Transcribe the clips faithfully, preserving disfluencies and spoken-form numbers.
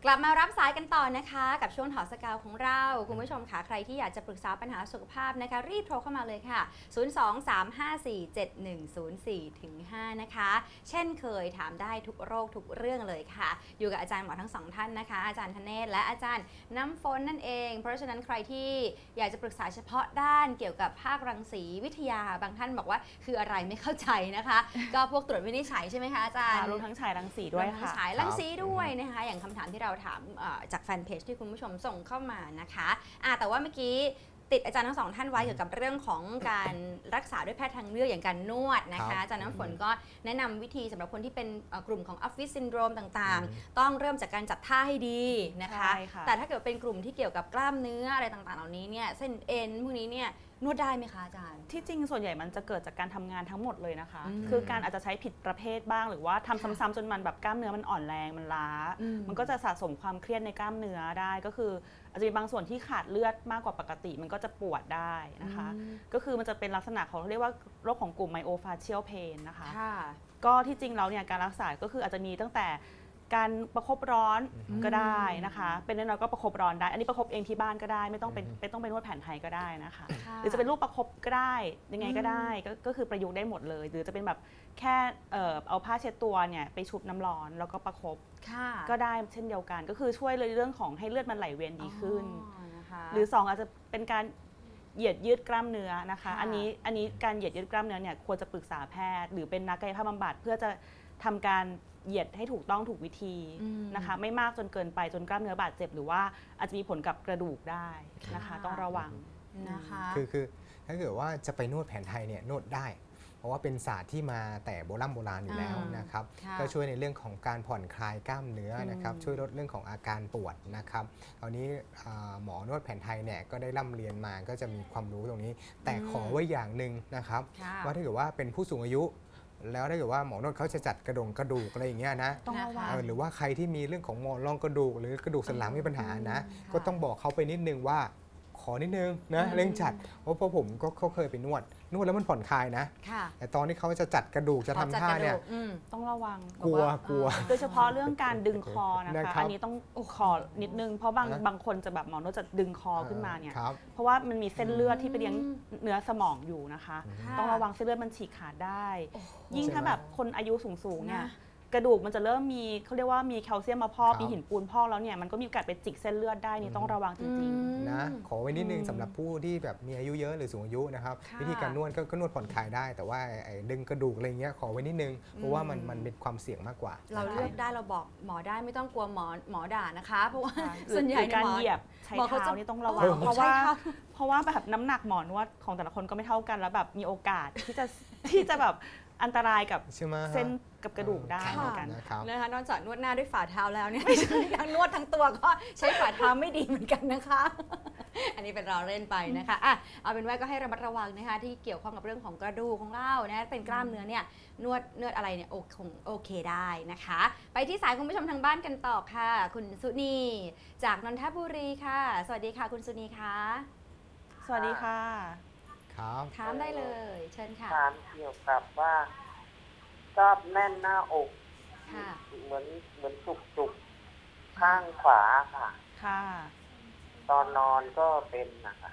กลับมารับสายกันต่อนะคะกับช่วงถอดสกาวของเราคุณผู้ชมค่ะใครที่อยากจะปรึกษาปัญหาสุขภาพนะคะรีบโทรเข้ามาเลยค่ะศูนย์ สอง สาม ห้า สี่ เจ็ด หนึ่ง ศูนย์ สี่ ถึง ห้านะคะเช่นเคยถามได้ทุกโรคทุกเรื่องเลยค่ะอยู่กับอาจารย์หมอทั้งสองท่านนะคะอาจารย์ธเนศและอาจารย์น้ำฝนนั่นเองเพราะฉะนั้นใครที่อยากจะปรึกษาเฉพาะด้านเกี่ยวกับภาครังสีวิทยาบางท่านบอกว่าคืออะไรไม่เข้าใจนะคะก็พวกตรวจวินิจฉัยใช่ไหมคะอาจารย์รวมทั้งฉายรังสีด้วยค่ะฉายรังสีด้วยนะคะอย่างคำถามที่เราถามจากแฟนเพจที่คุณผู้ชมส่งเข้ามานะคะะแต่ว่าเมื่อกี้ติดอาจารย์ทั้งสองท่านไว้เกี่ยวกับเรื่องของการรักษาด้วยแพทย์ทางเลือกอย่างการนวดนะคะอาจารย์น้ำฝนก็แนะนำวิธีสำหรับคนที่เป็นกลุ่มของออฟฟิศซินโดรมต่างๆต้องเริ่มจากการจัดท่าให้ดีนะคะแต่ถ้าเกิดเป็นกลุ่มที่เกี่ยวกับกล้ามเนื้ออะไรต่างๆเหล่านี้เนี่ยเส้นเอ็นพวกนี้เนี่ยนวดได้ไหมคะอาจารย์ที่จริงส่วนใหญ่มันจะเกิดจากการทำงานทั้งหมดเลยนะคะคือการอาจจะใช้ผิดประเภทบ้างหรือว่าทำซ้ำๆจนมันแบบกล้ามเนื้อมันอ่อนแรงมันล้ามันก็จะสะสมความเครียดในกล้ามเนื้อได้ก็คืออาจจะมีบางส่วนที่ขาดเลือดมากกว่าปกติมันก็จะปวดได้นะคะก็คือมันจะเป็นลักษณะของเรียกว่าโรคของกลุ่มไมโอฟาเชียลเพนนะคะก็ที่จริงแล้วเนี่ยการรักษาก็คืออาจจะมีตั้งแต่การประคบร้อนก็ได้นะคะเป็นน้อยๆก็ประคบร้อนได้อันนี้ประคบเองที่บ้านก็ได้ไม่ต้องเป็นไม่ต้องเป็นนวดแผนไทยก็ได้นะคะหรือจะเป็นรูปประคบก็ได้ยังไงก็ได้ก็คือประยุกต์ได้หมดเลยหรือจะเป็นแบบแค่เอาผ้าเช็ดตัวเนี่ยไปชุบน้ำร้อนแล้วก็ประคบก็ได้เช่นเดียวกันก็คือช่วยเลยเรื่องของให้เลือดมันไหลเวียนดีขึ้นหรือสองอาจจะเป็นการเหยียดยืดกล้ามเนื้อนะคะอันนี้อันนี้การเหยียดยืดกล้ามเนื้อเนี่ยควรจะปรึกษาแพทย์หรือเป็นนักกายภาพบำบัดเพื่อจะทำการเหยียดให้ถูกต้องถูกวิธีนะคะไม่มากจนเกินไปจนกล้ามเนื้อบาดเจ็บหรือว่าอาจจะมีผลกับกระดูกได้นะคะต้องระวังนะคะคือคือถ้าเกิดว่าจะไปนวดแผนไทยเนี่ยนวดได้เพราะว่าเป็นศาสตร์ที่มาแต่โบราณโบราณอยู่แล้วนะครับก็ช่วยในเรื่องของการผ่อนคลายกล้ามเนื้อนะครับช่วยลดเรื่องของอาการปวดนะครับตอนนี้หมอนวดแผนไทยเนี่ยก็ได้ร่ำเรียนมาก็จะมีความรู้ตรงนี้แต่ขอไว้อย่างหนึ่งนะครับว่าถ้าเกิดว่าเป็นผู้สูงอายุแล้วถ้าเกิดว่าหมอนวดเขาจะจัดกระดงกระดูกอะไรอย่างเงี้ยนะหรือว่าใครที่มีเรื่องของหมอนรองกระดูกหรือกระดูกสันหลังมีปัญหานะก็ต้องบอกเขาไปนิดนึงว่าขอนิดนึงนะเร่งจัดเพราะพอผมก็เขาเคยไปนวดนวดแล้วมันผ่อนคลายนะแต่ตอนที่เขาจะจัดกระดูกจะทำท่าเนี่ยต้องระวังกลัวกลัวโดยเฉพาะเรื่องการดึงคอนะคะอันนี้ต้องขอนิดนึงเพราะบางบางคนจะแบบหมอนวดจะดึงคอขึ้นมาเนี่ยเพราะว่ามันมีเส้นเลือดที่ไปเลี้ยงเนื้อสมองอยู่นะคะต้องระวังเส้นเลือดมันฉีกขาดได้ยิ่งถ้าแบบคนอายุสูงๆเนี่ยกระดูกมันจะเริ่มมีเขาเรียกว่ามีแคลเซียมมาพอกมีหินปูนพอกแล้วเนี่ยมันก็มีโอกาสไปจิกเส้นเลือดได้นี่ต้องระวังจริงๆนะขอไว้นิดนึงสำหรับผู้ที่แบบมีอายุเยอะหรือสูงอายุนะครับวิธีการนวดก็นวดผ่อนคลายได้แต่ว่าดึงกระดูกอะไรเงี้ยขอไว้นิดนึงเพราะว่ามันมันเป็นความเสี่ยงมากกว่าเราเลือกได้เราบอกหมอได้ไม่ต้องกลัวหมอหมอด่านะคะเพราะว่าส่วนใหญ่การเหยียบใช้เท้านี่ต้องระวังเพราะว่าเพราะว่าแบบน้ำหนักหมอนวดของแต่ละคนก็ไม่เท่ากันแล้วแบบมีโอกาสที่จะที่จะแบบอันตรายกับเส้นกับกระดูกได้เหมือนกันนะคะนอกจากนวดหน้าด้วยฝ่าเท้าแล้วเนี่ยทั้งนวดทั้งตัวก็ใช้ฝ่าเท้าไม่ดีเหมือนกันนะคะอันนี้เป็นเราเล่นไปนะคะอ่ะเอาเป็นว่าก็ให้ระมัดระวังนะคะที่เกี่ยวข้องกับเรื่องของกระดูกของเรานะเป็นกล้ามเนื้อเนี่ยนวดนวดอะไรเนี่ยคงโอเคได้นะคะไปที่สายคุณผู้ชมทางบ้านกันต่อค่ะคุณสุนีจากนนทบุรีค่ะสวัสดีค่ะคุณสุนีคะสวัสดีค่ะถามได้เลยเชิญค่ะถามเกี่ยวกับว่าชอบแน่นหน้าอกเหมือนเหมือนจุกจุกข้างขวาค่ะค่ะตอนนอนก็เป็นนะคะ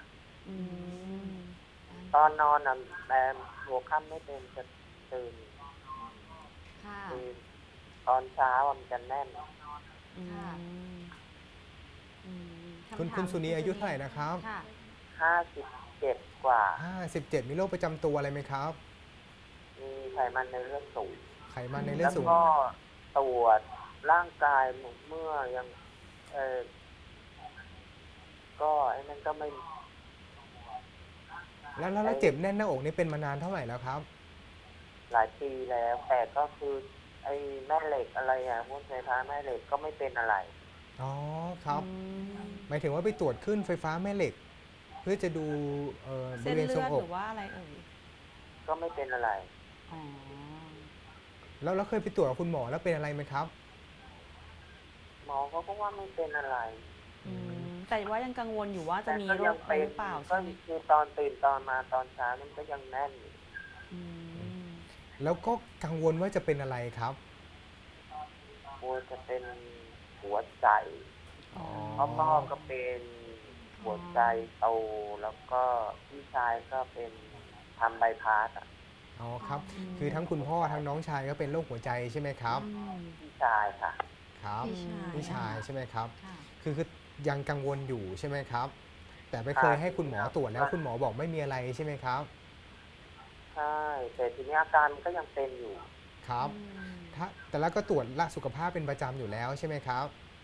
ตอนนอนน่ะแต่หัวค่ำไม่เป็นจะตื่นตอนเช้ามันจะแน่นคุณคุณสุนีอายุเท่าไหร่นะครับห้าสิบเจ็ดกว่าห้าสิบเจ็ดมีโรคประจำตัวอะไรไหมครับมีไขมันในเลือดสูงไขมันในเลือดสูงแล้วก็ตรวจร่างกายเมื่อยังเออก็ไอ้นั่นก็ไม่แล้วแล้วเจ็บแน่นหน้าอกนี่เป็นมานานเท่าไหร่แล้วครับหลายปีแล้วแต่ก็คือไอ้แม่เหล็กอะไรอ่ะพวกไฟฟ้าแม่เหล็กก็ไม่เป็นอะไรอ๋อครับหมายถึงว่าไปตรวจขึ้นไฟฟ้าแม่เหล็กเพื่อจะดูบริเวณทรวงอกหรือว่าอะไรเอ่ยก็ไม่เป็นอะไรแล้วเราเคยไปตรวจกับคุณหมอแล้วเป็นอะไรไหมครับหมอเขาก็ว่าไม่เป็นอะไรแต่ว่ายังกังวลอยู่ว่าจะมีโรคหรือเปล่าก็คือตอนตื่นตอนมาตอนเช้ามันก็ยังแน่นอยู่แล้วก็กังวลว่าจะเป็นอะไรครับกลัวจะเป็นเหัวใจอ๋อพ่อพ่อก็เป็นหัวใจโตแล้วก็พี่ชายก็เป็นทำใบายพาสอ่ะอ๋อครับ คือทั้งคุณพ่อทั้งน้องชายก็เป็นโรคหัวใจใช่ไหมครับอืมพี่ชายค่ะครับพี่ชายพี่ชายใช่ไหมครับค่ะคือคือยังกังวลอยู่ใช่ไหมครับ แต่ไม่เคยให้คุณหมอตรวจแล้วคุณหมอบอกไม่มีอะไรใช่ไหมครับใช่แต่ทีนี้อาการมันก็ยังเป็นอยู่ครับอืมถ้าแต่แล้วก็ตรวจละสุขภาพเป็นประจำอยู่แล้วใช่ไหมครับ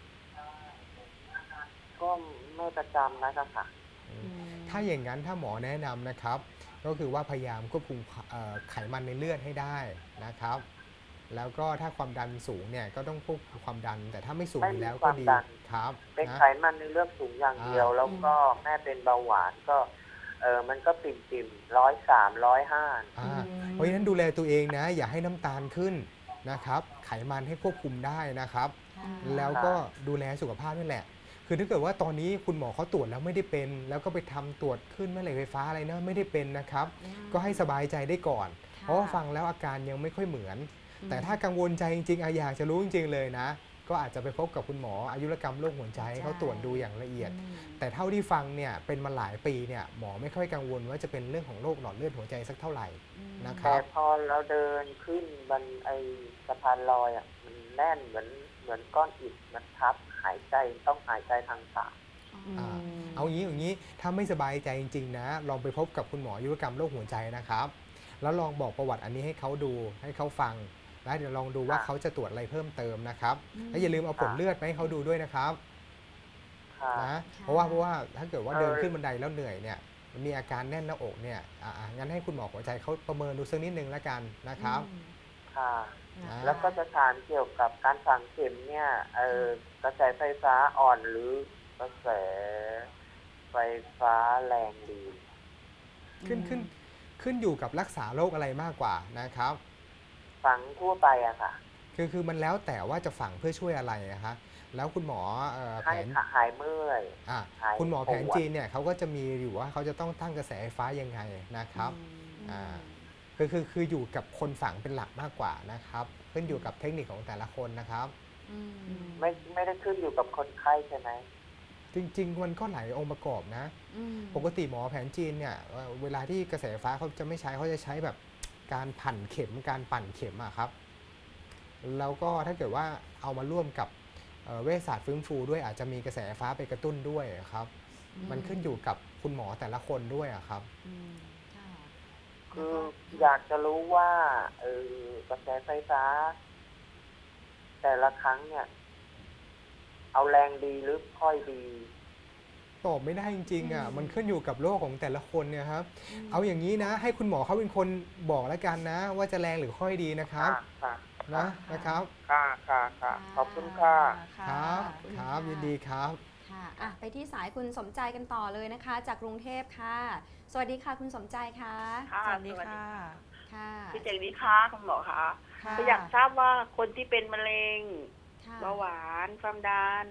ก็ไม่ประจำนะค่ะอืมถ้าอย่างนั้นถ้าหมอแนะนำนะครับ ก็คือว่าพยายามควบคุมเอ่อไขมันในเลือดให้ได้นะครับ แล้วก็ถ้าความดันสูงเนี่ยก็ต้องควบคุมความดัน แต่ถ้าไม่สูงอยู่แล้วก็ดีครับเป็นนะไขมันในเลือดสูงอย่างเดียวอ่าแล้วก็แม่เป็นเบาหวานก็เออมันก็ปิ่มปิ่มร้อยสามร้อยห้าอ่าอืมเพราะฉะนั้นดูแลตัวเองนะ อย่าให้น้ำตาลขึ้นนะครับ ไขมันให้ควบคุมได้นะครับค่ะแล้วก็ดูแลสุขภาพนี่แหละ คือถ้าเกิดว่าตอนนี้คุณหมอเขาตรวจแล้วไม่ได้เป็น แล้วก็ไปทำตรวจขึ้นแม่เหล็กไฟฟ้าอะไรนะไม่ได้เป็นนะครับอืมก็ให้สบายใจได้ก่อนค่ะเพราะว่าฟังแล้วอาการยังไม่ค่อยเหมือน แต่ถ้ากังวลใจจริงๆอะอยากจะรู้จริงๆเลยนะ ก็อาจจะไปพบกับคุณหมออายุรกรรมโรคหัวใจให้เขาตรวจดูอย่างละเอียดอืมแต่เท่าที่ฟังเนี่ยเป็นมาหลายปีเนี่ยหมอไม่ค่อยกังวลว่าจะเป็นเรื่องของโรคหลอดเลือดหัวใจสักเท่าไหร่อืมนะคแต่รับพอเราเดินขึ้นบนไอสะพานลอยอ่ะมันแน่นเหมือนเหมือนก้อนอิฐมันทับหายใจต้องหายใจทางปากอ่า เอางี้อย่างนี้ถ้าไม่สบายใจจริงๆนะลองไปพบกับคุณหมออายุรกรรมโรคหัวใจนะครับ แล้วลองบอกประวัติอันนี้ให้เขาดูให้เขาฟังแล้วเดี๋ยวลองดูว่าค่ะเขาจะตรวจอะไรเพิ่มเติมนะครับอืมแล้วอย่าลืมเอาผลเลือดไปให้เขาดูด้วยนะครับค่ะนะเพราะว่าเพราะว่าถ้าเกิดว่าเออเดินขึ้นบันไดแล้วเหนื่อยเนี่ยมันมีอาการแน่นหน้าอกเนี่ยอ่างั้นให้คุณหมอหัวใจเขาประเมินดูสักนิดนึงแล้วกันนะครับอืมค่ะนะคะแล้วก็จะถามเกี่ยวกับการฝังเข็มเนี่ยเออกระแสไฟฟ้าอ่อนหรือกระแสไฟฟ้าแรงดีขึ้นขึ้นขึ้นอยู่กับรักษาโรคอะไรมากกว่านะครับฝังทั่วไปอะค่ะคือคือมันแล้วแต่ว่าจะฝังเพื่อช่วยอะไรนะคะแล้วคุณหมอเอ่อแผให้นหายเมื่อยอ่ะหายคุณหมอปวดแผนจีนเนี่ยเขาก็จะมีอยู่ว่าเขาจะต้องตั้งกระแสไฟฟ้ายังไงนะครับ อ่า คือคือคืออยู่กับคนฝังเป็นหลักมากกว่านะครับขึ้นอยู่กับเทคนิคของแต่ละคนนะครับอืมไม่ไม่ได้ขึ้นอยู่กับคนไข้ใช่ไหมจริงๆมันก็หลายองค์ประกอบนะอืมปกติหมอแผนจีนเนี่ยเอ่อเวลาที่กระแสไฟฟ้าเขาจะไม่ใช้เขาจะใช้แบบการผันเข็มการปั่นเข็มอะครับ แล้วก็ถ้าเกิดว่าเอามาร่วมกับเอ่อเวชศาสตร์ฟื้นฟูด้วยอาจจะมีกระแสไฟฟ้าไปกระตุ้นด้วยครับ มันขึ้นอยู่กับคุณหมอแต่ละคนด้วยอะครับอืมค่ะคืออยากจะรู้ว่าเออกระแสไฟฟ้า แต่ละครั้งเนี่ย เอาแรงดีหรือค่อยดีตอบไม่ได้จริงๆอ่ะอืมมันขึ้นอยู่กับโรคของแต่ละคนเนี่ยครับ เอาอย่างนี้นะ ให้คุณหมอเขาเป็นคนบอกแล้วกันนะ ว่าจะแรงหรือค่อยดีนะครับค่ะนะนะครับค่ะค่ะค่ะขอบคุณค่ะครับขอบคุณครับค่ะยินดีครับค่ะอ่ะ ไปที่สายคุณสมใจกันต่อเลยนะคะ จากกรุงเทพค่ะ สวัสดีค่ะคุณสมใจค่ะค่ะสวัสดีค่ะค่ะพี่เจงดีค่ะคุณหมอคะค่ะก็อยากทราบว่าคนที่เป็นมะเร็งค่ะเบาหวานความดัน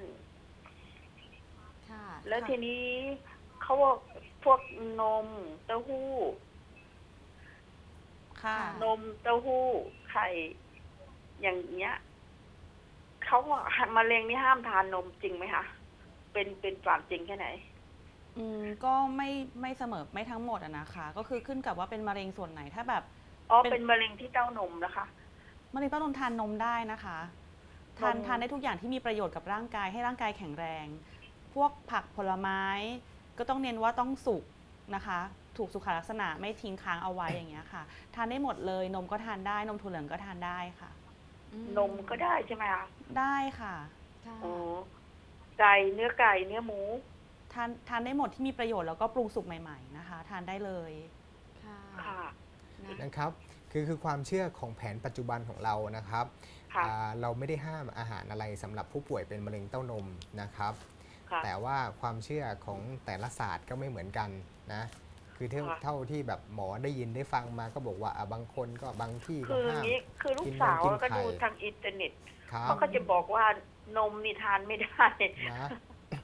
ค่ะแล้วทีนี้เขาบอกพวกนมเต้าหู้ค่ะนมเต้าหู้ ไข่อย่างเงี้ยเขาบอกมะเร็งนี่ห้ามทานนมจริงไหมคะเป็นเป็นความจริงแค่ไหนอืมก็ไม่ไม่เสมอไม่ทั้งหมดอะนะคะ ก็คือขึ้นกับว่าเป็นมะเร็งส่วนไหนถ้าแบบอ๋อเป็นเป็นมะเร็งที่เต้านมนะคะมะเร็งเต้านมทานนมได้นะคะทานนมทานได้ทุกอย่างที่มีประโยชน์กับร่างกายให้ร่างกายแข็งแรง พวกผักผลไม้ ก็ต้องเน้นว่าต้องสุกนะคะ ถูกสุขลักษณะไม่ทิ้งค้างเอาไว้อย่างเงี้ยค่ะ ทานได้หมดเลยนมก็ทานได้นมถั่วเหลืองก็ทานได้ค่ะอืนมก็ได้ใช่ไหมคะได้ค่ะค่ะอ๋อไก่เนื้อไก่เนื้อหมูทานทานได้หมดที่มีประโยชน์แล้วก็ปรุงสุกใหม่ๆนะคะ ทานได้เลยค่ะค่ะนะนะครับคือคือความเชื่อของแผนปัจจุบันของเรานะครับค่ะอ่าเราไม่ได้ห้ามอาหารอะไรสำหรับผู้ป่วยเป็นมะเร็งเต้านมนะครับค่ะแต่ว่าความเชื่อของแต่ละศาสตร์ก็ไม่เหมือนกันนะคือเท่าค่ะเท่าที่แบบหมอได้ยินได้ฟังมาก็บอกว่าอ่ะบางคนก็บางที่ก็คือห้ามนี้คือลูกิกนสาวกินก็ไข่ดูทางอินเทอร์เน็ตครับเขาก็จะบอกว่านมนี่ทานไม่ได้นะ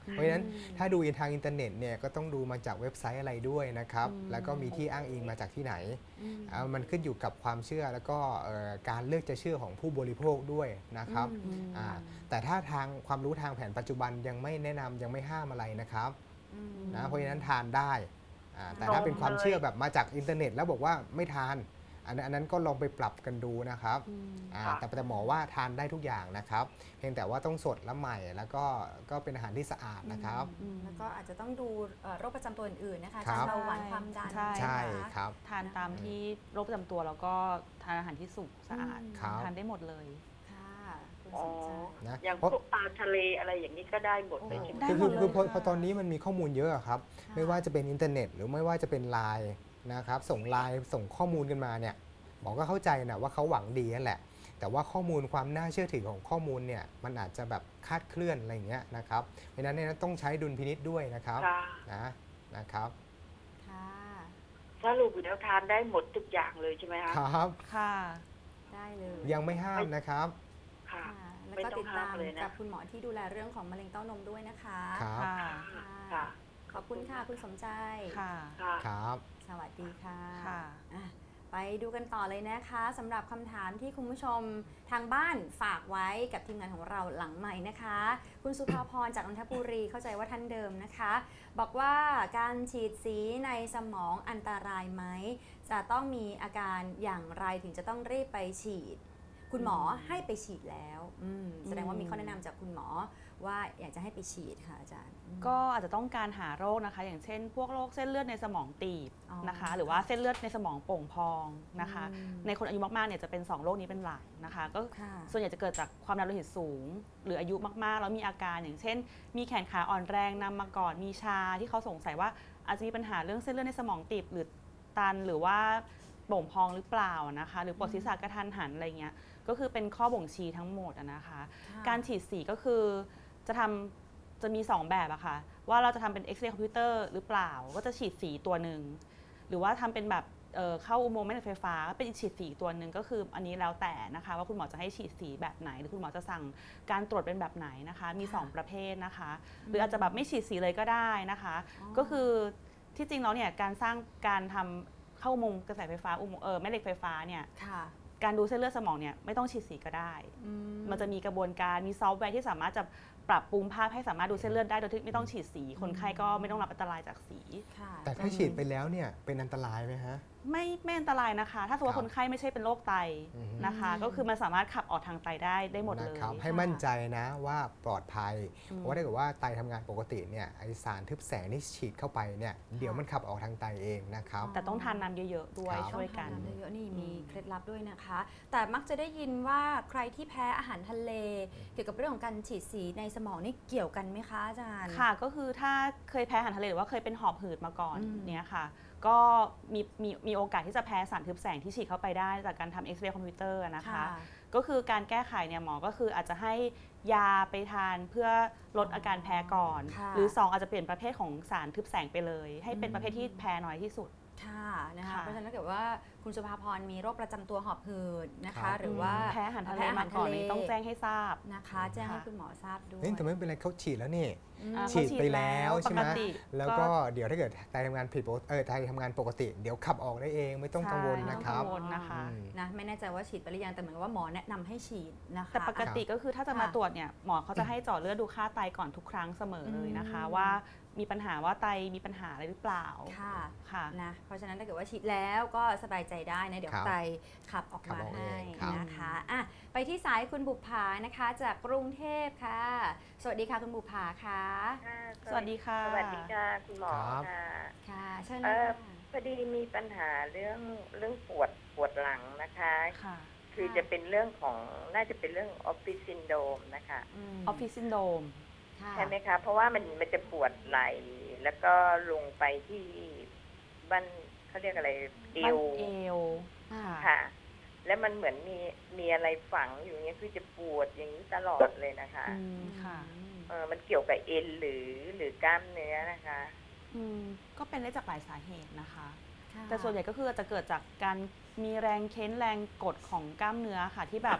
เพราะฉะนั้นถ้าดูทางอินเทอร์เน็ตเนี่ยก็ต้องดูมาจากเว็บไซต์อะไรด้วยนะครับแล้วก็มีที่อ้างอิงมาจากที่ไหนอ่ามันขึ้นอยู่กับความเชื่อแล้วก็เอ่อการเลือกจะเชื่อของผู้บริโภคด้วยนะครับอ่าแต่ถ้าทางความรู้ทางแผนปัจจุบันยังไม่แนะนำยังไม่ห้ามอะไรนะครับนะเพราะฉะนั้นทานได้อ่าแต่ถ้าเป็นความเชื่อแบบมาจากอินเทอร์เน็ตแล้วบอกว่าไม่ทานอันนั้นอันนั้นก็ลองไปปรับกันดูนะครับอ่าแต่แต่หมอว่าทานได้ทุกอย่างนะครับเพียงแต่ว่าต้องสดและใหม่แล้วก็ก็เป็นอาหารที่สะอาดนะครับแล้วก็อาจจะต้องดูเอ่อโรคประจำตัวอื่นๆนะคะครับเบาหวานความดันใช่ใช่นะคะครับทานตามที่โรคประจำตัวแล้วก็ทานอาหารที่สุกสะอาดครับทานได้หมดเลยค่ะคุณอ๋อสมใจนะอย่างเพราะพวกปลาทะเลอะไรอย่างนี้ก็ได้หมดเลยใช่ไหมได้คือหมคืดอเลยคือพอค่ะพอตอนนี้มันมีข้อมูลเยอะอะครับค่ะไม่ว่าจะเป็นอินเทอร์เน็ต หรือไม่ว่าจะเป็นไลน์นะครับส่งไลน์ส่งข้อมูลกันมาเนี่ยหมอก็เข้าใจนะว่าเขาหวังดีนั่นแหละ แต่ว่าข้อมูลความน่าเชื่อถือของข้อมูลเนี่ยมันอาจจะแบบคลาดเคลื่อนอะไรอย่างเงี้ยนะครับเพราะฉะนั้นเนี่ยต้องใช้ดุลพินิจด้วยนะครับค่ะนะนะครับค่ะสรุปแล้วทานได้หมดทุกอย่างเลยใช่ไหมคะครับค่ะได้เลยยังไม่ห้ามนะครับค่ะค่ะแล้วไม่ก็ต้องติดตามห้ามเลยนะกับคุณหมอที่ดูแลเรื่องของมะเร็งเต้านมด้วยนะคะครับค่ะค่ะค่ะขอบคุณค่ะคุณสมใจค่ะค่ะครับสวัสดีค่ะค่ะอ่ะ ไปดูกันต่อเลยนะคะสำหรับคำถามที่คุณผู้ชมทางบ้านฝากไว้กับทีมงานของเราหลังใหม่นะคะ คุณสุภาพรจากนนทบุรีเข้าใจว่าท่านเดิมนะคะ บอกว่าการฉีดสีในสมองอันตรายไหมจะต้องมีอาการอย่างไรถึงจะต้องรีบไปฉีด คุณหมอให้ไปฉีดแล้วอืมแสดงว่ามีข้อแนะนำจากคุณหมอว่าอยากจะให้ไปฉีดค่ะอาจารย์อืมก็อาจจะต้องการหาโรคนะคะ อย่างเช่น พวกโรคเส้นเลือดในสมองตีบอ๋อนะคะ หรือว่าเส้นเลือดในสมองโป่งพองนะคะอืมในคนอายุมากๆเนี่ยจะเป็นสองโรคนี้เป็นหลักนะคะ ก็ค่ะส่วนใหญ่จะเกิดจากความดันโลหิตสูง หรืออายุมากๆแล้วมีอาการอย่างเช่น มีแขนขาอ่อนแรงนำมาก่อนมีชาที่เขาสงสัยว่าอาจจะมีปัญหาเรื่องเส้นเลือดในสมองตีบหรือตันหรือว่าโป่งพองหรือเปล่านะคะ หรือปวดศีรษะกระทันหันอะไรเงี้ยก็คือเป็นข้อบ่งชี้ทั้งหมดอะนะคะค่ะการฉีดสีก็คือจะทำจะมีสองแบบอะค่ะว่าเราจะทำเป็นเอ็กซเรย์คอมพิวเตอร์หรือเปล่าก็จะฉีดสีตัวหนึ่งหรือว่าทำเป็นแบบเอ่อเข้าอุโมงค์แม่เหล็กไฟฟ้าก็เป็นฉีดสีตัวหนึ่งก็คืออันนี้แล้วแต่นะคะว่าคุณหมอจะให้ฉีดสีแบบไหน หรือคุณหมอจะสั่งการตรวจเป็นแบบไหนนะคะมีค่ะสองประเภทนะคะ หรืออาจจะแบบไม่ฉีดสีเลยก็ได้นะคะอ๋อก็คือที่จริงแล้วเนี่ยการสร้างการทำเข้าอุโมงค์กระแสไฟฟ้าอุโมงค์เออแม่เหล็กไฟฟ้าเนี่ยค่ะการดูเส้นเลือดสมองเนี่ยไม่ต้องฉีดสีก็ได้อืมันจะมีกระบวนการมีซอฟต์แวร์ที่สามารถจะปรับปรุงภาพให้สามารถดูเส้นเลือดได้โดยที่ไม่ต้องฉีดสี คนไข้ก็ไม่ต้องรับอันตรายจากสีค่ะแต่ถ้าฉีดไปแล้วเนี่ยเป็นอันตรายไหมฮะไม่ไม่อันตรายนะคะ ถ้าสมมติครับว่าคนไข้ไม่ใช่เป็นโรคไตอือฮึนะคะ ก็คือมันสามารถขับออกทางไตได้ได้หมดเลยนะครับให้มั่นใจนะว่าปลอดภัยอืมเพราะว่าถ้าเกิดว่าไตทำงานปกติเนี่ยไอสารทึบแสงที่ฉีดเข้าไปเนี่ยเดี๋ยวมันขับออกทางไตเองนะครับแต่ต้องทานน้ำเยอะๆด้วยครับช่วยกันต้องทาำเยอะๆนี่อืมมีเคล็ดลับด้วยนะคะ แต่มักจะได้ยินว่าใครที่แพ้อาหารทะเล เกี่ยวกับเรื่องของการฉีดสีในสมองนี่เกี่ยวกันไหมคะอาจารย์ค่ะก็คือถ้าเคยแพ้อาหารทะเลหรือว่าเคยเป็นหอบหืดมาก่อนอืมเนี่ยค่ะ ก็มีมีมีโอกาสที่จะแพ้สารทึบแสงที่ฉีดเข้าไปได้จากการทำเอ็กซเรย์คอมพิวเตอร์นะคะค่ะก็คือการแก้ไขเนี่ยหมอก็คืออาจจะให้ยาไปทานเพื่อลดอาการแพ้ก่อนค่ะหรือสองอาจจะเปลี่ยนประเภทของสารทึบแสงไปเลย ให้เป็นประเภทที่แพ้น้อยที่สุดค่ะนะคะค่ะเพราะฉะนั้นถ้าเกิดว่าคุณสุภาพรมีโรคประจำตัวหอบหืดนะครัคะบหรือว่าแพ้อาหารทะเลแพ้อาหามาร ก่อนทะเลนี้ต้องแจ้งให้ทราบนะคะ แจ้งให้ค่ะคุณหมอทราบด้วยนี่แต่ไม่เป็นไรเขาฉีดแล้วนี่อืมอ่าฉีดไปแล้วใช่ไหมปกติแล้วก็เดี๋ยวถ้าเกิดไตทำงานผิดปกติเออไตทำงานปกติ เดี๋ยวขับออกได้เองไม่ต้องกังวลใช่นะครับไม่ต้องกังวลนะคะอืมนะไม่แน่ใจว่าฉีดไปหรือยังแต่เหมือนกับว่าหมอแนะนำให้ฉีดนะคะแต่ปกติก็คือถ้าจะมาค่ะตรวจเนี่ยหมอเขาจะให้เจาะเลือดดูค่าไตก่อนทุกครั้งเสมอเลยนะคะอืมว่ามีปัญหาว่าไตมีปัญหาอะไรหรือเปล่าค่ะค่ะนะเพราะฉะนั้นถ้าเกิดว่าฉีดแล้วก็สบายใจได้นะเดี๋ยวครับไตขับออกขับมาออกเอให้งครับนะคะอ่ะไปที่สายคุณบุภานะคะ จากกรุงเทพค่ะ สวัสดีค่ะคุณบุภาค่ะค่ะสวัสดีค่ะสวัสดีค่ะ คุณหมอครับค่ะค่ะเชิญเอเลยอค่ะพอดีมีปัญหาเรื่องเรื่องปวดปวดหลังนะคะค่ะคือจะเป็นเรื่องของน่าจะเป็นเรื่องออฟฟิศซินโดมนะคะอออฟฟิศซินโดมค่ะใช่ไหมคะ เพราะว่ามันมันจะปวดไหล่แล้วก็ลงไปที่บั้นเขาเรียกอะไรเอบ้านวเอวค่ะค่ะ แล้วมันเหมือนมีมีอะไรฝังอยู่เงี้ยคือจะปวดอย่างนี้ตลอดเลยนะคะอืมค่ะเออมันเกี่ยวกับเอ็นหรือหรือกล้ามเนื้อนะคะอืมก็เป็นได้จากหลายสาเหตุนะคะค่ะแต่ส่วนใหญ่ก็คือจะเกิดจากการมีแรงเค้นแรงกดของกล้ามเนื้อค่ะ ที่แบบท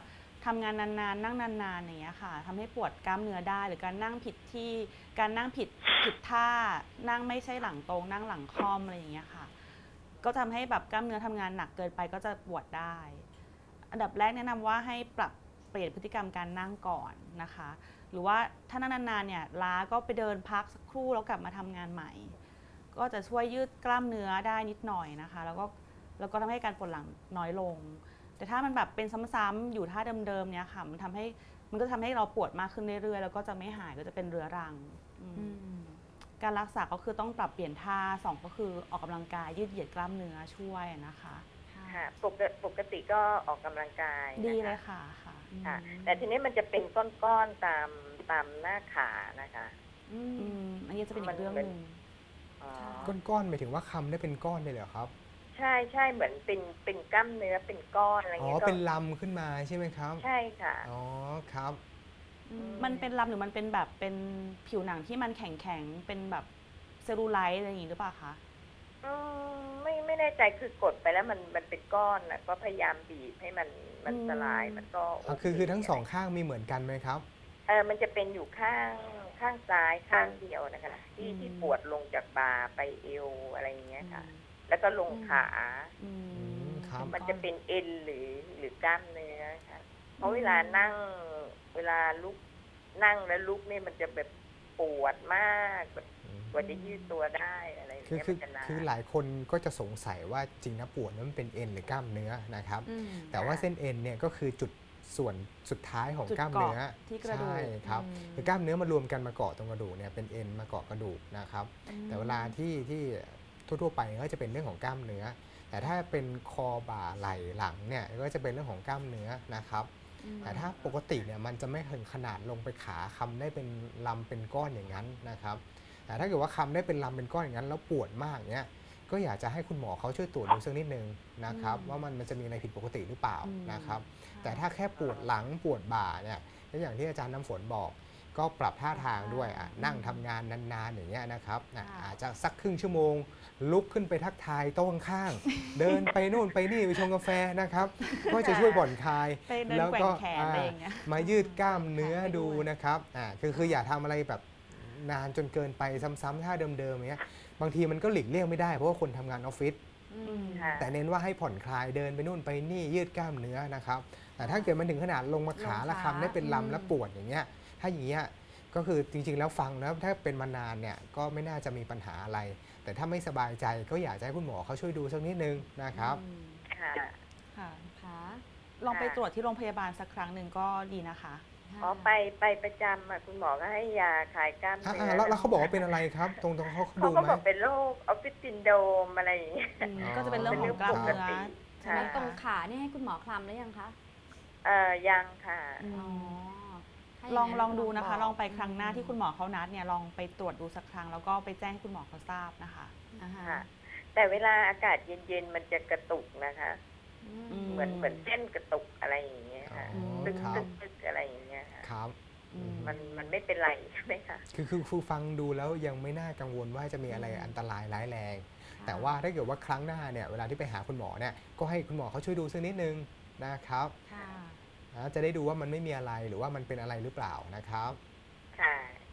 ทำงานนานๆนั่งนานๆอย่างเงี้ยค่ะทำให้ปวดกล้ามเนื้อได้หรือการนั่งผิดที่การนั่งผิดผิดท่านั่งไม่ใช่หลังตรงนั่งหลังค่อมอะไรอย่างเงี้ยค่ะก็ทำให้แบบกล้ามเนื้อทำงานหนักเกินไปก็จะปวดได้ อันดับแรกแนะนำว่าให้ปรับเปลี่ยนพฤติกรรมการนั่งก่อนนะคะหรือว่าถ้านั่งนานๆเนี่ยล้าก็ไปเดินพักสักครู่แล้วกลับมาทำงานใหม่ก็จะช่วยยืดกล้ามเนื้อได้นิดหน่อยนะคะแล้วก็แล้วก็ทำให้การปวดหลังน้อยลงแต่ถ้ามันแบบเป็นซ้ำๆอยู่ท่าเดิมๆเนี่ยค่ะมันทำให้มันก็ทำให้เราปวดมากขึ้นเรื่อยๆแล้วก็จะไม่หายก็จะเป็นเรื้อรังการรักษาก็คือต้องปรับเปลี่ยนท่าสองก็คือออกกำลังกายยืดเหยียดกล้ามเนื้อช่วยนะคะค่ะปกติปกติก็ออกกำลังกายดีเลยค่ะค่ะค่ะแต่ทีนี้มันจะเป็นก้อนๆตามตามหน้าขานะคะอืมอันนี้จะเป็นอีกเรื่องหนึ่งก้อนๆหมายถึงว่าคำได้เป็นก้อนเลยเหรอครับใช่ใช่เหมือนเป็นเป็นกล้ามเนื้อเป็นก้อนอะไรเงี้ยอ๋อเป็นลำขึ้นมาใช่ไหมครับใช่ค่ะอ๋อครับมันเป็นลำหรือมันเป็นแบบเป็นผิวหนังที่มันแข็งๆเป็นแบบเซลลูไลท์อะไรอย่างนี้หรือเปล่าคะอืมไม่ไม่แน่ใจคือกดไปแล้วมันมันเป็นก้อนนะก็พยายามบีบให้มันมันสลายมันก็คือคือทั้งสองข้างมีเหมือนกันไหมครับเออมันจะเป็นอยู่ข้างข้างซ้ายข้างเดียวนะคะที่ที่ปวดลงจากบ่าไปเอวอะไรอย่างเงี้ยค่ะแล้วก็ลงขามันจะเป็นเอ็นหรือหรือกล้ามเนื้อค่ะเพราะเวลานั่งเวลาลุกนั่งแล้วลุกนี่มันจะแบบปวดมากกว่าจะยืดตัวได้อะไรอย่างเงี้ยคือคือหลายคนก็จะสงสัยว่าจริงนะปวดนั้นเป็นเอ็นหรือกล้ามเนื้อนะครับแต่ว่าเส้นเอ็นเนี่ยก็คือจุดส่วนสุดท้ายของกล้ามเนื้อใช่ครับคือกล้ามเนื้อมารวมกันมาเกาะตรงกระดูกเนี่ยเป็นเอ็นมาเกาะกระดูกนะครับแต่เวลาที่ที่ทั่วๆไปก็จะเป็นเรื่องของกล้ามเนื้อแต่ถ้าเป็นคอบ่าไหล่หลังเนี่ยก็จะเป็นเรื่องของกล้ามเนื้อนะครับแต่ถ้าปกติเนี่ยมันจะไม่ถึงขนาดลงไปขาคำได้เป็นลำเป็นก้อนอย่างนั้นนะครับแต่ถ้าเกิดว่าคำได้เป็นลำเป็นก้อนอย่างนั้นแล้วปวดมากเนี่ยก็อยากจะให้คุณหมอเขาช่วยตรวจดูสักนิดนึงนะครับว่ามันมันจะมีอะไรผิดปกติหรือเปล่านะครับแต่ถ้าแค่ปวดหลังปวดบ่าเนี่ยอย่างที่อาจารย์น้ำฝนบอกก็ปรับท่าทางด้วยนั่งทำงานนานๆอย่างเงี้ยนะครับอาจจะสักครึ่งชั่วโมงลุกขึ้นไปทักทายโต๊ะข้างๆเดินไปโน่นไปนี่ไปชงกาแฟนะครับก็จะช่วยผ่อนคลายแล้วก็มายืดกล้ามเนื้อดูนะครับอ่าคือคืออย่าทำอะไรแบบนานจนเกินไปซ้ำๆท่าเดิมๆอย่างเงี้ยบางทีมันก็หลีกเลี่ยงไม่ได้เพราะว่าคนทำงานออฟฟิศแต่เน้นว่าให้ผ่อนคลายเดินไปนู่นไปนี่ยืดกล้ามเนื้อนะครับแต่ถ้าเกิดมันถึงขนาดลงมาขาละคำได้เป็นลำและปวดอย่างเงี้ยถ้าอย่างเงี้ยก็คือจริงๆแล้วฟังนะถ้าเป็นมานานเนี่ยก็ไม่น่าจะมีปัญหาอะไรแต่ถ้าไม่สบายใจก็อยากจะให้คุณหมอเขาช่วยดูสักนิดนึงนะครับค่ะค่ะลองไปตรวจที่โรงพยาบาลสักครั้งหนึ่งก็ดีนะคะอ๋อไปไปประจำอ่ะคุณหมอก็ให้ยาคลายกล้ามเนื้อแล้วเขาบอกว่าเป็นอะไรครับตรงตรงเขาดูไหมเขาบอกเป็นโรคออฟฟิศซินโดรมอะไรอย่างเงี้ยก็จะเป็นเรื่องของกล้ามเนื้อใช่ไหมตรงขานี่ให้คุณหมอคลำหรือยังคะเออยังค่ะลองลองดูนะคะลองไปครั้งหน้าที่คุณหมอเขานัดเนี่ยลองไปตรวจดูสักครั้งแล้วก็ไปแจ้งคุณหมอเขาทราบนะคะแต่เวลาอากาศเย็นๆมันจะกระตุกนะคะเหมือนเหมือนเส้นกระตุกอะไรอย่างเงี้ยค่ะตึกตึกตึกอะไรอย่างเงี้ยครับมันมันไม่เป็นไรใช่ไหมคะคือคือครูฟังดูแล้วยังไม่น่ากังวลว่าจะมีอะไรอันตรายร้ายแรงแต่ว่าถ้าเกิดว่าครั้งหน้าเนี่ยเวลาที่ไปหาคุณหมอเนี่ยก็ให้คุณหมอเขาช่วยดูสักนิดนึงนะครับจะได้ดูว่ามันไม่มีอะไรหรือว่ามันเป็นอะไรหรือเปล่านะครับค่ะ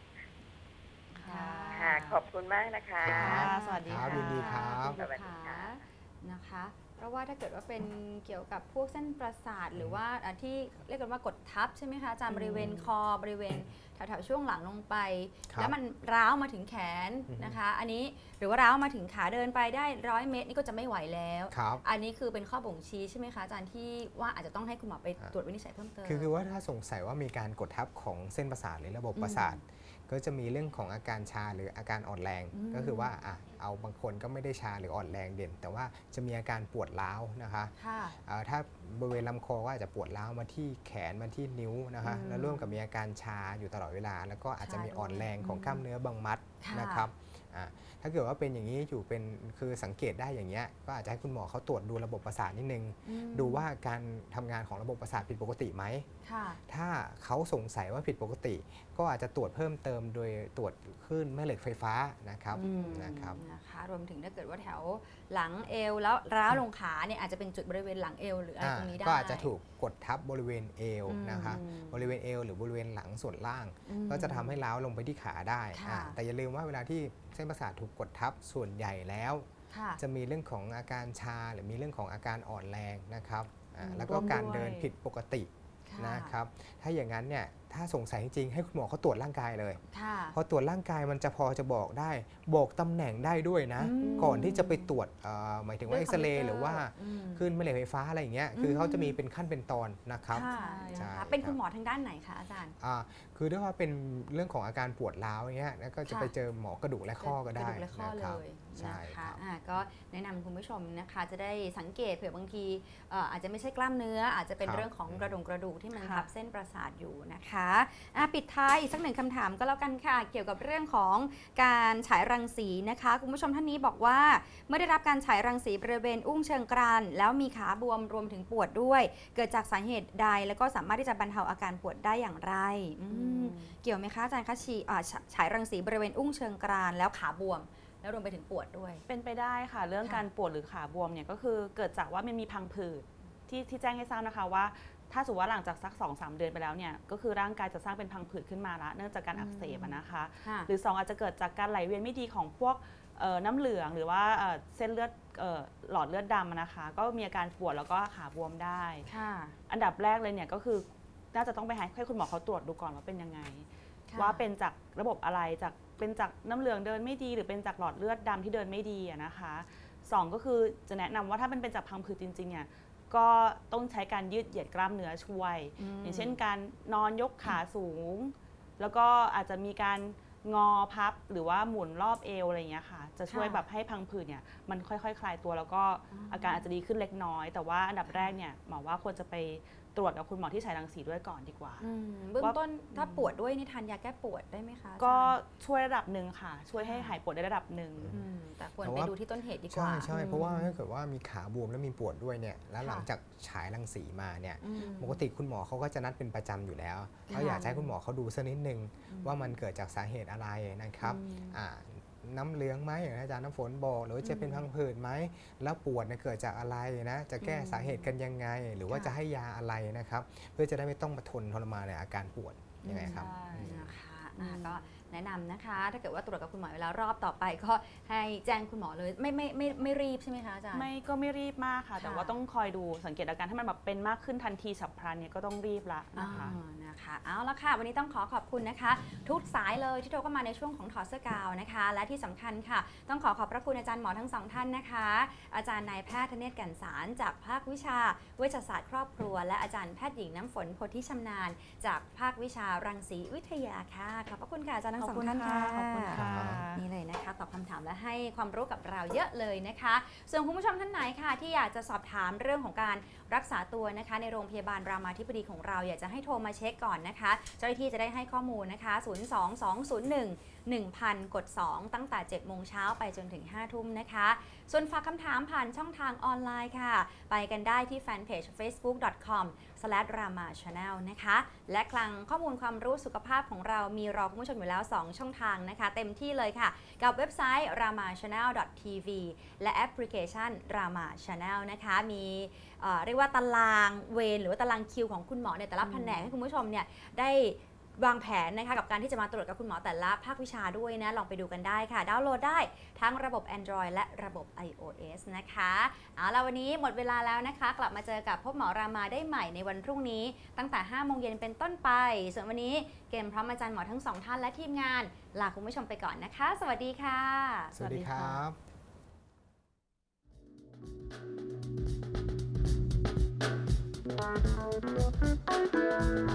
ค่ะขอบคุณมากนะคะสวัสดีค่ะยินดีครับสวัสดีค่ะนะคะเพราะว่าถ้าเกิดว่าเป็นเกี่ยวกับพวกเส้นประสาทหรือว่าที่เรียกกันว่ากดทับใช่ไหมคะอาจารย์บริเวณคอบริเวณแถวๆช่วงหลังลงไปแล้วมันร้าวมาถึงแขนนะคะอันนี้หรือว่าร้าวมาถึงขาเดินไปได้ร้อยเมตรนี่ก็จะไม่ไหวแล้วอันนี้คือเป็นข้อบ่งชี้ใช่ไหมคะอาจารย์ที่ว่าอาจจะต้องให้คุณหมอไปตรวจวินิจฉัยเพิ่มเติมคือคือว่าถ้าสงสัยว่ามีการกดทับของเส้นประสาทหรือระบบประสาทก็จะมีเรื่องของอาการชาหรืออาการอ่อนแรงก็คือว่าอ่ะเอาบางคนก็ไม่ได้ชาหรืออ่อนแรงเด่นแต่ว่าจะมีอาการปวดร้าวนะคะถ้าบริเวณลำคอก็อาจจะปวดร้าวมาที่แขนมาที่นิ้วนะคะแล้วร่วมกับมีอาการชาอยู่ตลอดเวลาแล้วก็อาจจะมีอ่อนแรงของกล้ามเนื้อบางมัดนะครับถ้าเกิดว่าเป็นอย่างนี้อยู่เป็นคือสังเกตได้อย่างเงี้ยก็อาจจะให้คุณหมอเขาตรวจดูระบบประสาทนิดนึงดูว่าการทำงานของระบบประสาทผิดปกติไหมถ้าเขาสงสัยว่าผิดปกติก็อาจจะตรวจเพิ่มเติมโดยตรวจคลื่นแม่เหล็กไฟฟ้านะครับนะครับนะคะรวมถึงถ้าเกิดว่าแถวหลังเอวแล้วร้าวลงขาเนี่ยอาจจะเป็นจุดบริเวณหลังเอวหรืออะไรตรงนี้ได้ก็อาจจะถูกกดทับบริเวณเอวนะคะบริเวณเอวหรือบริเวณหลังส่วนล่าง ก็จะทำให้ร้าวลงไปที่ขาได้แต่อย่าลืมว่าเวลาที่เส้นประสาทถูกกดทับส่วนใหญ่แล้วจะมีเรื่องของอาการชาหรือมีเรื่องของอาการอ่อนแรงนะครับแล้วก็การเดินผิดปกตินะครับถ้าอย่างนั้นเนี่ยถ้าสงสัยจริงๆให้คุณหมอเขาตรวจร่างกายเลยพอตรวจร่างกายมันจะพอจะบอกได้บอกตำแหน่งได้ด้วยนะก่อนที่จะไปตรวจหมายถึงว่าเอ็กซเรย์หรือว่าขึ้นแม่เหล็กไฟฟ้าอะไรอย่างเงี้ยคือเขาจะมีเป็นขั้นเป็นตอนนะครับเป็นคุณหมอทางด้านไหนคะอาจารย์คือด้วยว่าเป็นเรื่องของอาการปวดร้าวอย่างเงี้ยแล้วก็จะไปเจอหมอกระดูกและข้อก็ได้นะครับใช่ค่ะก็แนะนำคุณผู้ชมนะคะจะได้สังเกตเผื่อบางทีอาจจะไม่ใช่กล้ามเนื้ออาจจะเป็นเรื่องของกระดูกกระดูกที่มันทับเส้นประสาทอยู่นะคะปิดท้ายอีกสักหนึ่งคำถามก็แล้วกันค่ะเกี่ยวกับเรื่องของการฉายรังสีนะคะคุณผู้ชมท่านนี้บอกว่าเมื่อได้รับการฉายรังสีบริเวณอุ้งเชิงกรานแล้วมีขาบวมรวมถึงปวดด้วยเกิดจากสาเหตุใดแล้วก็สามารถที่จะบรรเทาอาการปวดได้อย่างไรเกี่ยวไหมคะอาจารย์คะฉีฉายรังสีบริเวณอุ้งเชิงกรานแล้วขาบวมแล้วรวมไปถึงปวดด้วยเป็นไปได้ค่ะเรื่องการปวดหรือขาบวมเนี่ยก็คือเกิดจากว่ามันมีพังผืดที่ที่แจ้งให้ทราบนะคะว่าถ้าสมมติว่าหลังจากสัก สองถึงสาม เดือนไปแล้วเนี่ยก็คือร่างกายจะสร้างเป็นพังผืดขึ้นมาละเนื่องจากการอักเสบนะคะหรือสองอาจจะเกิดจากการไหลเวียนไม่ดีของพวกน้ำเหลืองหรือว่าเส้นเลือดหลอดเลือดดำนะคะก็มีอาการปวดแล้วก็ขาบวมได้อันดับแรกเลยเนี่ยก็คือน่าจะต้องไปให้คุณหมอเขาตรวจดูก่อนว่าเป็นยังไงว่าเป็นจากระบบอะไรจากเป็นจากน้ำเหลืองเดินไม่ดีหรือเป็นจากหลอดเลือดดำที่เดินไม่ดีนะคะสองก็คือจะแนะนำว่าถ้ามันเป็นจากพังผืดจริงๆเนี่ยก็ต้องใช้การยืดเหยียดกล้ามเนื้อช่วยอย่างเช่นการนอนยกขาสูงแล้วก็อาจจะมีการงอพับหรือว่าหมุนรอบเอวอะไรอย่างเงี้ยค่ะจะช่วยแบบให้พังผืดเนี่ยมันค่อยๆคลายตัวแล้วก็อาการอาจจะดีขึ้นเล็กน้อยแต่ว่าอันดับแรกเนี่ยหมอว่าควรจะไปตรวจกับคุณหมอที่ฉายรังสีด้วยก่อนดีกว่าเบื้องต้นถ้าปวดด้วยนี่ทานยาแก้ปวดได้ไหมคะก็ช่วยระดับหนึ่งค่ะช่วยให้หายปวดได้ระดับหนึ่งแต่ควรไปดูที่ต้นเหตุดีกว่าใช่ใช่เพราะว่าถ้าเกิดว่ามีขาบวมแล้วมีปวดด้วยเนี่ยแล้วหลังจากฉายรังสีมาเนี่ยปกติคุณหมอเขาก็จะนัดเป็นประจำอยู่แล้วเขาอยากให้คุณหมอเขาดูสักนิดนึงว่ามันเกิดจากสาเหตุอะไรนะครับน้ำเหลืองไหมอย่างอาจารย์น้ำฝนบอกหรือว่าจะเป็นพังผืดไหมแล้วปวดเกิดจากอะไรนะจะแก้สาเหตุกันยังไงหรือว่าจะให้ยาอะไรนะครับเพื่อจะได้ไม่ต้องมาทนทรมานในอาการปวดยังไงครับนะคะก็แนะนำนะคะถ้าเกิดว่าตรวจกับคุณหมอเวลารอบต่อไปก็ให้แจ้งคุณหมอเลยไม่ไม่ไม่ไม่รีบใช่ไหมคะอาจารย์ไม่ก็ไม่รีบมากค่ะแต่ว่าต้องคอยดูสังเกตอาการถ้ามันแบบเป็นมากขึ้นทันทีฉับพลันเนี่ยก็ต้องรีบละนะคะนะคะเอาละค่ะวันนี้ต้องขอขอบคุณนะคะทุกสายเลยที่โทรเข้ามาในช่วงของถอดเสื้อกาวนะคะและที่สำคัญค่ะต้องขอขอบพระคุณอาจารย์หมอทั้งสองท่านนะคะอาจารย์นายแพทย์ธเนศ แก่นสารจากภาควิชาเวชศาสตร์ครอบครัวและอาจารย์แพทย์หญิงน้ำฝนโพธิชำนาญจากภาควิชารังสีวิทยาค่ะขอบพระคุณค่ะอาจารย์ทั้งสองท่านค่ะขอบคุณค่ะนี่เลยนะคะตอบคำถามและให้ความรู้กับเราเยอะเลยนะคะส่วนคุณผู้ชมท่านไหนค่ะที่อยากจะสอบถามเรื่องของการรักษาตัวนะคะในโรงพยาบาลรามาธิบดีของเราอยากจะให้โทรมาเช็คก่อนนะคะเจ้าหน้าที่จะได้ให้ข้อมูลนะคะศูนย์ สอง สอง ศูนย์ หนึ่ง หนึ่งพัน กด สอง ตั้งแต่ เจ็ดโมงเช้าไปจนถึง ห้าทุ่มนะคะส่วนฝากคำถามผ่านช่องทางออนไลน์ค่ะไปกันได้ที่แฟนเพจ เฟซบุ๊ก ดอท คอม สแลช รา มา ชาแนล นะคะและคลังข้อมูลความรู้สุขภาพของเรามีรอคุณผู้ชมอยู่แล้วสองช่องทางนะคะเต็มที่เลยค่ะกับเว็บไซต์ รามา ชาแนล ดอท ที วี และแอปพลิเคชัน รามา ชาแนล นะคะมีเรียกว่าตารางเวรหรือว่าตารางคิวของคุณหมอในแต่ละแผนกให้คุณผู้ชมเนี่ยได้วางแผนนะคะกับการที่จะมาตรวจกับคุณหมอแต่ละภาควิชาด้วยนะลองไปดูกันได้ค่ะดาวน์โหลดได้ทั้งระบบ Android และระบบ ไอ โอ เอส นะคะเอาล่ะวันนี้หมดเวลาแล้วนะคะกลับมาเจอกับพบหมอรามาได้ใหม่ในวันพรุ่งนี้ตั้งแต่ห้าโมงเย็นเป็นต้นไปส่วนวันนี้เกมพร้อมอาจารย์หมอทั้งสองท่านและทีมงานลาคุณผู้ชมไปก่อนนะคะสวัสดีค่ะสวัสดีครับ